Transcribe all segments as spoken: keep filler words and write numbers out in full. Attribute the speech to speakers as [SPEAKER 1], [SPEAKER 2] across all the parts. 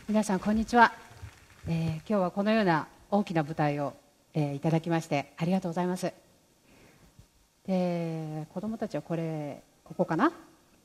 [SPEAKER 1] 皆さんこんにちは、えー、今日はこのような大きな舞台を、えー、いただきましてありがとうございます。で、子どもたちはこれここかな、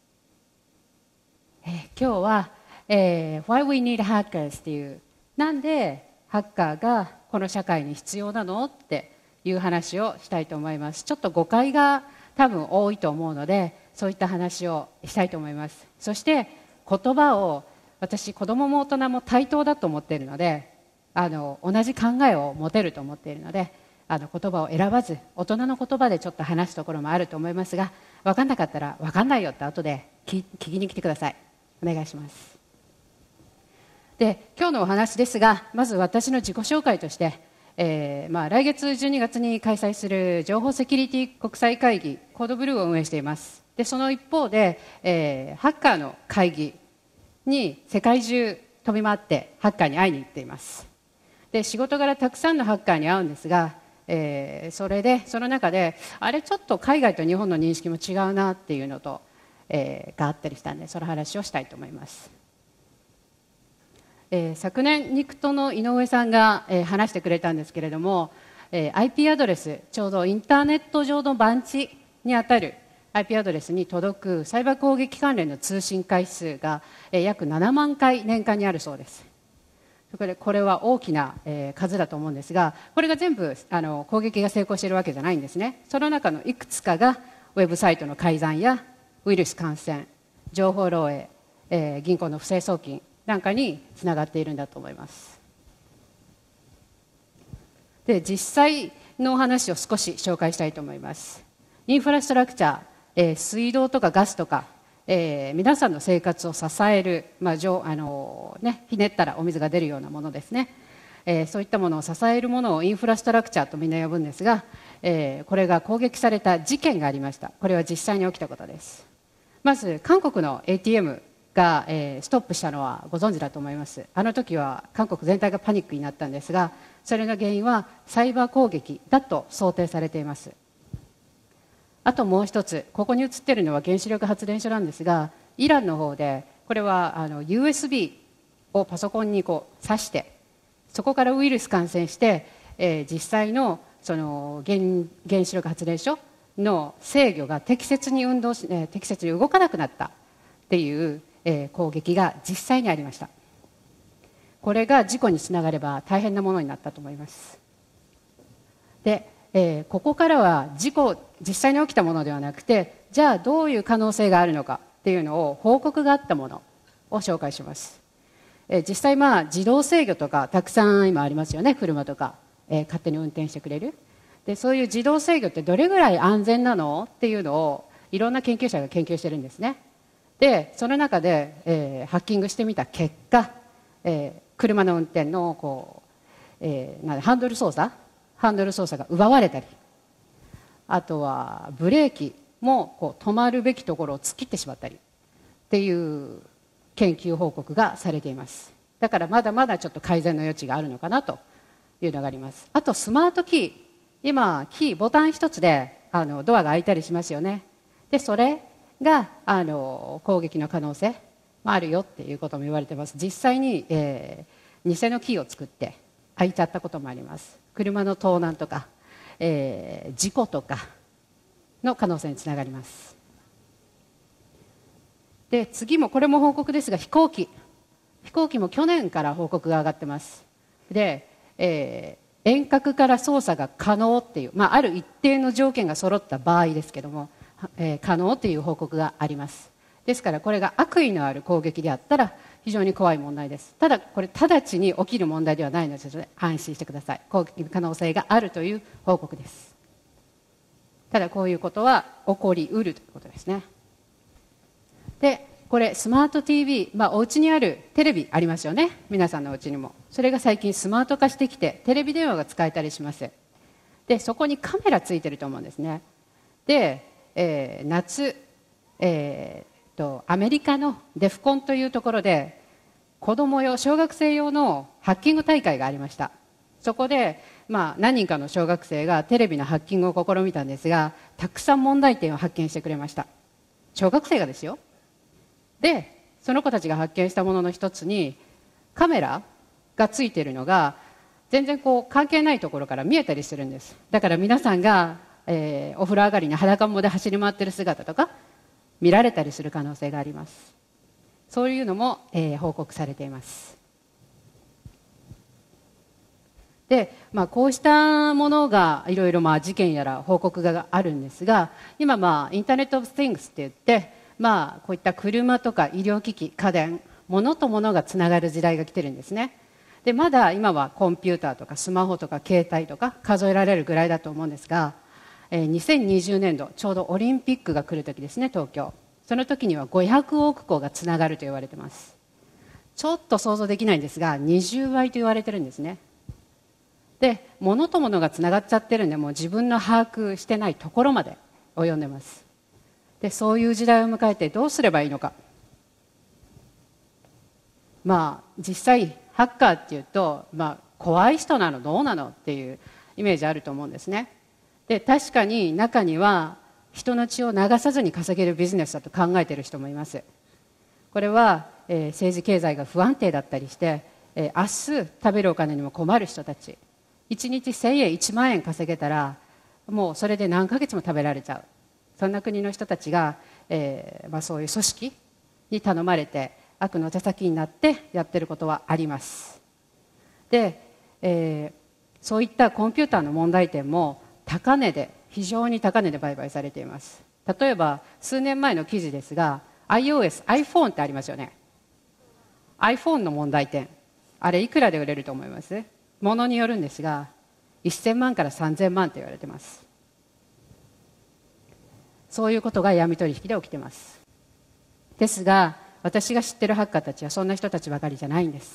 [SPEAKER 1] えー、今日は、えー、Why we need hackers っていう、なんでハッカーがこの社会に必要なのっていう話をしたいと思います。ちょっと誤解が多分多いと思うので、そういった話をしたいと思います。そして言葉を、私子供も大人も対等だと思っているので、あの同じ考えを持てると思っているので、あの言葉を選ばず大人の言葉でちょっと話すところもあると思いますが、分かんなかったら分かんないよって後で聞きに来てください。お願いします。で、今日のお話ですが、まず私の自己紹介として、えーまあ、来月じゅうにがつに開催する情報セキュリティ国際会議コードブルーを運営しています。で、その一方で、えー、ハッカーの会議に世界中飛び回ってハッカーに会いに行っています。で、仕事柄たくさんのハッカーに会うんですが、えー、それでその中であれちょっと海外と日本の認識も違うなっていうのと、えー、があったりしたんで、その話をしたいと思います。えー、昨年ニクトの井上さんが、えー、話してくれたんですけれども、えー、アイピー アドレス、ちょうどインターネット上の番地にあたるアイピー アドレスに届くサイバー攻撃関連の通信回数が、えー、約ななまんかい年間にあるそうです。これ、これは大きな、えー、数だと思うんですが、これが全部あの攻撃が成功しているわけじゃないんですね。その中のいくつかがウェブサイトの改ざんやウイルス感染、情報漏洩、えー、銀行の不正送金なんかにつながっているんだと思います。で、実際の話を少し紹介したいと思います。インフラストラクチャー、えー、水道とかガスとか、えー、皆さんの生活を支える、まああのね、ひねったらお水が出るようなものですね、えー、そういったものを支えるものをインフラストラクチャーとみんな呼ぶんですが、えー、これが攻撃された事件がありました。これは実際に起きたことです。まず韓国の エーティーエム が、えー、ストップしたのはご存知だと思います。あの時は韓国全体がパニックになったんですが、それの原因はサイバー攻撃だと想定されています。あともう一つ、ここに映っているのは原子力発電所なんですが、イランの方でこれはあの ユーエスビー をパソコンにこう挿して、そこからウイルス感染して、えー、実際のその 原, 原子力発電所の制御が適切に運動し、えー、適切に動かなくなったっていう、えー、攻撃が実際にありました。これが事故につながれば大変なものになったと思います。で、えー、ここからは事故、実際に起きたものではなくて、じゃあどういう可能性があるのかっていうのを報告があったものを紹介します。えー、実際、まあ自動制御とかたくさん今ありますよね。車とか、えー、勝手に運転してくれる。で、そういう自動制御ってどれぐらい安全なのっていうのをいろんな研究者が研究してるんですね。で、その中で、えー、ハッキングしてみた結果、えー、車の運転のこう、えー、なんハンドル操作ハンドル操作が奪われたり、あとはブレーキもこう止まるべきところを突っ切ってしまったりっていう研究報告がされています。だからまだまだちょっと改善の余地があるのかなというのがあります。あとスマートキー、今キーボタン一つであのドアが開いたりしますよね。で、それがあの攻撃の可能性もあるよっていうことも言われています。実際に、えー、偽のキーを作って開いちゃったこともあります。車の盗難とか、えー、事故とかの可能性につながります。で、次もこれも報告ですが、飛行機飛行機も去年から報告が上がってます。で、えー、遠隔から操作が可能っていう、まあ、ある一定の条件が揃った場合ですけども、えー、可能という報告があります。ですからこれが悪意のある攻撃であったら非常に怖い問題です。ただこれ直ちに起きる問題ではないので安心してください。攻撃の可能性があるという報告です。ただこういうことは起こりうるということですね。で、これスマート ティーブイ、まあ、お家にあるテレビありますよね。皆さんのお家にも。それが最近スマート化してきてテレビ電話が使えたりします。で、そこにカメラついてると思うんですね。で、えー、夏、えーとアメリカのデフコンというところで子供用小学生用のハッキング大会がありました。そこで、まあ、何人かの小学生がテレビのハッキングを試みたんですが、たくさん問題点を発見してくれました。小学生がですよ。で、その子たちが発見したものの一つに、 カメラがついているのが全然こう関係ないところから見えたりするんです。だから皆さんが、えー、お風呂上がりに裸もで走り回っている姿とか見られたりする可能性があります。そういうのも、えー、報告されています。で、まあ、こうしたものがいろいろまあ事件やら報告があるんですが、今まあインターネット・オブ・シングスって言って、まあ、こういった車とか医療機器、家電、物と物がつながる時代が来てるんですね。でまだ今はコンピューターとかスマホとか携帯とか数えられるぐらいだと思うんですが、えー、にせんにじゅうねんどちょうどオリンピックが来る時ですね、東京。その時にはごひゃくおく個がつながると言われています。ちょっと想像できないんですがにじゅうばいと言われてるんですね。で物と物がつながっちゃってるんで、もう自分の把握してないところまで及んでます。でそういう時代を迎えてどうすればいいのか。まあ実際ハッカーっていうと、まあ、怖い人なのどうなのっていうイメージあると思うんですね。で確かに中には人の血を流さずに稼げるビジネスだと考えている人もいます。これは、えー、政治経済が不安定だったりして、えー、明日食べるお金にも困る人たち、いちにちせんえんいちまんえん稼げたらもうそれで何ヶ月も食べられちゃう、そんな国の人たちが、えーまあ、そういう組織に頼まれて悪の手先になってやってることはあります。で、えー、そういったコンピューターの問題点も高値で非常に高値で売買されています。例えば数年前の記事ですが iOS、iPhone ってありますよね。 iPhone の問題点、あれいくらで売れると思います？ものによるんですがせんまんからさんぜんまんと言われています。そういうことが闇取引で起きています。ですが私が知っているハッカーたちはそんな人たちばかりじゃないんです。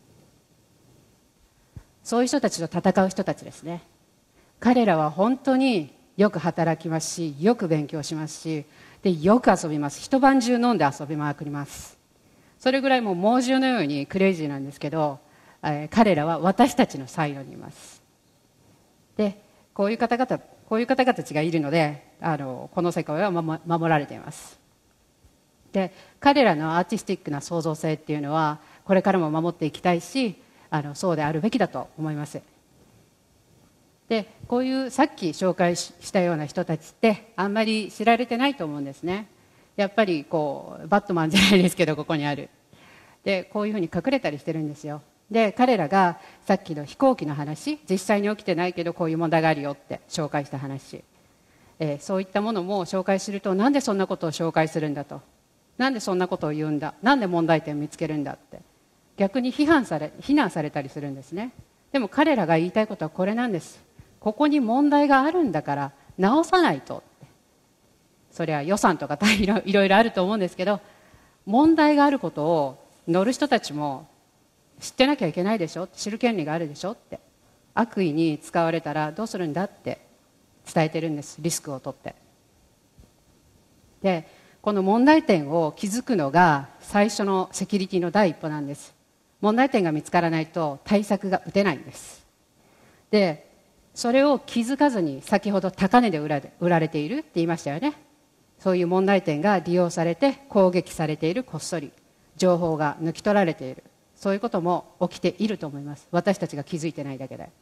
[SPEAKER 1] そういう人たちと戦う人たちですね。彼らは本当によく働きますし、よく勉強しますし、でよく遊びます。一晩中飲んで遊びまくります。それぐらいもう猛獣のようにクレイジーなんですけど、えー、彼らは私たちのサイドにいます。でこういう方々こういう方々たちがいるので、あのこの世界は守られています。で彼らのアーティスティックな創造性っていうのはこれからも守っていきたいし、あのそうであるべきだと思います。でこういうさっき紹介したような人たちってあんまり知られてないと思うんですね。やっぱりこうバットマンじゃないですけどここにあるでこういうふうに隠れたりしてるんですよ。で彼らがさっきの飛行機の話、実際に起きてないけどこういう問題があるよって紹介した話、えー、そういったものも紹介すると、なんでそんなことを紹介するんだと、なんでそんなことを言うんだ、なんで問題点を見つけるんだって逆に批判され非難されたりするんですね。でも彼らが言いたいことはこれなんです。ここに問題があるんだから直さないと。それは予算とかいろいろいろあると思うんですけど、問題があることを乗る人たちも知ってなきゃいけないでしょ、知る権利があるでしょって、悪意に使われたらどうするんだって伝えてるんです、リスクを取って。でこの問題点を気づくのが最初のセキュリティの第一歩なんです。問題点が見つからないと対策が打てないんです。でそれを気づかずに先ほど高値で売られ、売られているって言いましたよね。そういう問題点が利用されて攻撃されている、こっそり情報が抜き取られている、そういうことも起きていると思います。私たちが気づいてないだけで。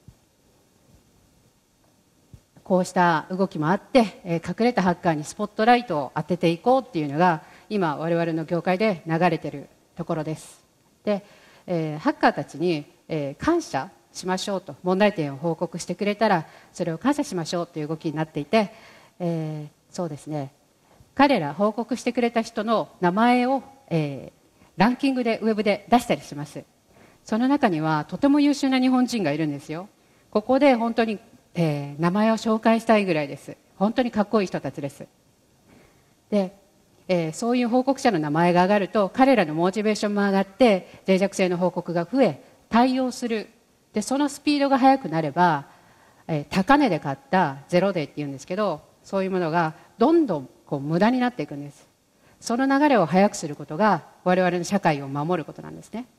[SPEAKER 1] こうした動きもあって、えー、隠れたハッカーにスポットライトを当てていこうっていうのが今我々の業界で流れているところです。で、えー、ハッカーたちに、えー、感謝しましょうと、問題点を報告してくれたらそれを感謝しましょうという動きになっていて、えー、そうですね、彼ら報告してくれた人の名前を、えー、ランキングでウェブで出したりします。その中にはとても優秀な日本人がいるんですよ。ここで本当に、えー、名前を紹介したいぐらいです。本当にかっこいい人たちです。で、えー、そういう報告者の名前が上がると彼らのモチベーションも上がって脆弱性の報告が増え対応する。でそのスピードが速くなれば、えー、高値で買ったゼロデーっていうんですけど、そういうものがどんどんこう無駄になっていくんです。その流れを速くすることが我々の社会を守ることなんですね。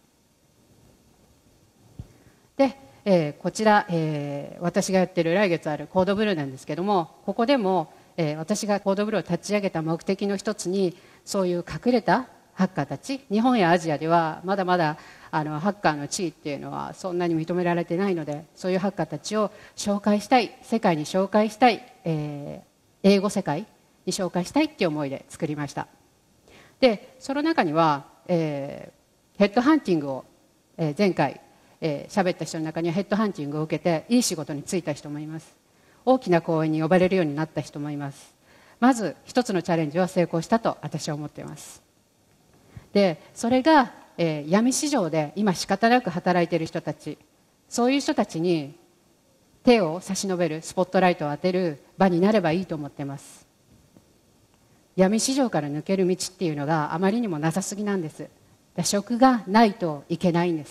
[SPEAKER 1] で、えー、こちら、えー、私がやっている来月あるコードブルーなんですけども、ここでも、えー、私がコードブルーを立ち上げた目的の一つにそういう隠れたハッカーたち、日本やアジアではまだまだあのハッカーの地位っていうのはそんなに認められてないので、そういうハッカーたちを紹介したい、世界に紹介したい、えー、英語世界に紹介したいっていう思いで作りました。でその中には、えー、ヘッドハンティングを、えー、前回えー、喋った人の中にはヘッドハンティングを受けていい仕事に就いた人もいます。大きな公演に呼ばれるようになった人もいます。まず一つのチャレンジは成功したと私は思っています。でそれが、えー、闇市場で今仕方なく働いている人たち、そういう人たちに手を差し伸べる、スポットライトを当てる場になればいいと思っています。闇市場から抜ける道っていうのがあまりにもなさすぎなんです。職がないといけないんです。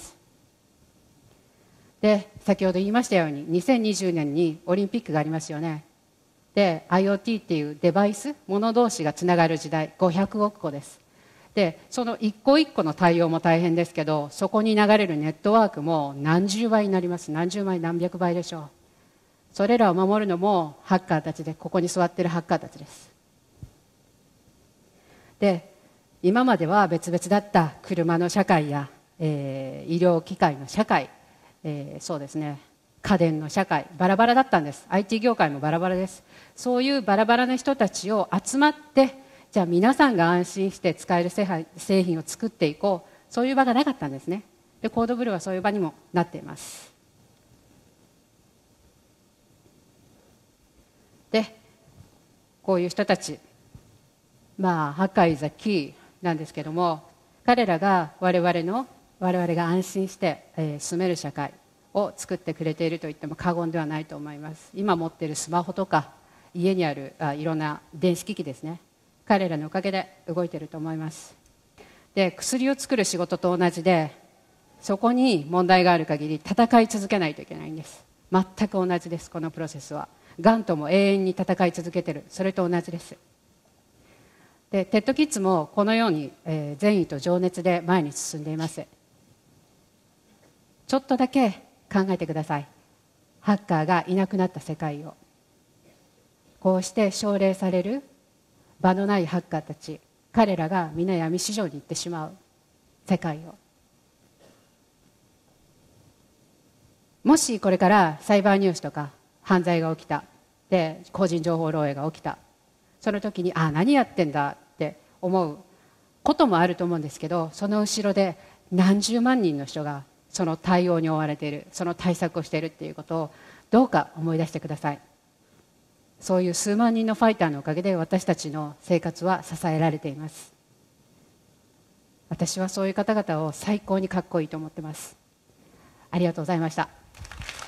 [SPEAKER 1] で先ほど言いましたようににせんにじゅうねんにオリンピックがありますよね。で IoT っていうデバイス、物同士がつながる時代、ごひゃくおくこです。でその一個一個の対応も大変ですけど、そこに流れるネットワークも何十倍になります。何十倍何百倍でしょう。それらを守るのもハッカーたちで、ここに座っているハッカーたちです。で今までは別々だった車の社会や、えー、医療機械の社会、えー、そうですね、家電の社会、バラバラだったんです。 アイティー 業界もバラバラです。そういうバラバラな人たちを集まって、じゃあ皆さんが安心して使える製品を作っていこう、そういう場がなかったんですね。でコードブルーはそういう場にもなっています。でこういう人たち、まあハッカーイズキーなんですけども、彼らが我々の我々が安心して、えー、住める社会を作ってくれていると言っても過言ではないと思います。今持っているスマホとか家にあるあいろんな電子機器ですね、彼らのおかげで動いていると思います。で薬を作る仕事と同じで、そこに問題がある限り戦い続けないといけないんです。全く同じです。このプロセスはがんとも永遠に戦い続けている、それと同じです。でテッドキッズもこのように、えー、善意と情熱で前に進んでいます。ちょっとだけ考えてください。ハッカーがいなくなった世界を、こうして奨励される場のないハッカーたち、彼らが皆闇市場に行ってしまう世界を、もしこれからサイバーニュースとか犯罪が起きた、で個人情報漏洩が起きた、その時にああ何やってんだって思うこともあると思うんですけど、その後ろで何十万人の人がその対応に追われている、その対策をしているっていうことをどうか思い出してください。そういう数万人のファイターのおかげで私たちの生活は支えられています。私はそういう方々を最高にかっこいいと思ってます。ありがとうございました。